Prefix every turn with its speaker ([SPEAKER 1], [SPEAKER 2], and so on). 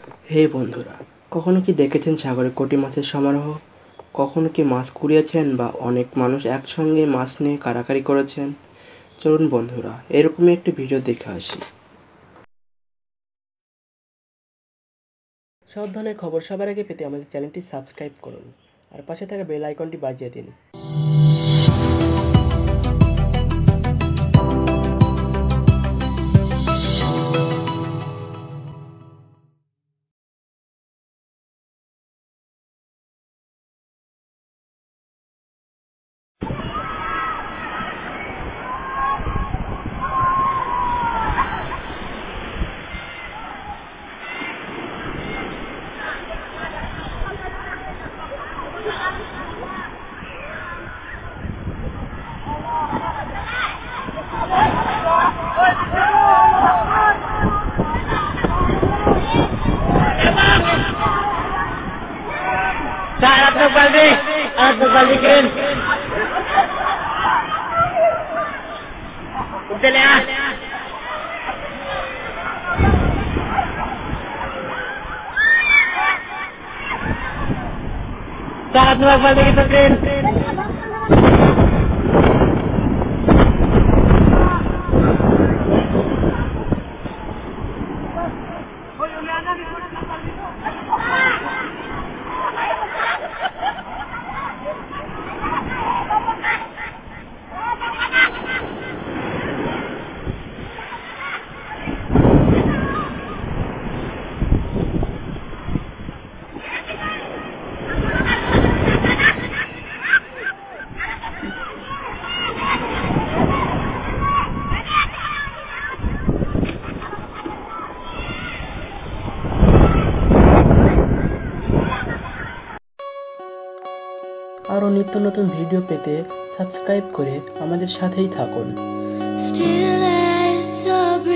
[SPEAKER 1] হে বন্ধুরা, কখনো কি দেখেছেন সাগরে কোটি মাছের সমারোহ? কখনো কি মাছ কুড়িয়েছেন বা অনেক মানুষ একসঙ্গে মাছ নিয়ে কাড়াকাড়ি করেছেন? চলুন বন্ধুরা, এরকমই একটি ভিডিও দেখে আসি। সব ধরনের খবর সবার আগে পেতে আমাদের চ্যানেলটি সাবস্ক্রাইব করুন আর পাশে থাকা বেল আইকনটি বাজিয়ে দিন।
[SPEAKER 2] Alat nagbaldi kirin. Udali ah. Alat nagbaldi kita kirin.
[SPEAKER 1] আরও নিত্য নতুন ভিডিও পেতে সাবস্ক্রাইব করে আমাদের সাথেই থাকুন।
[SPEAKER 3] Still as a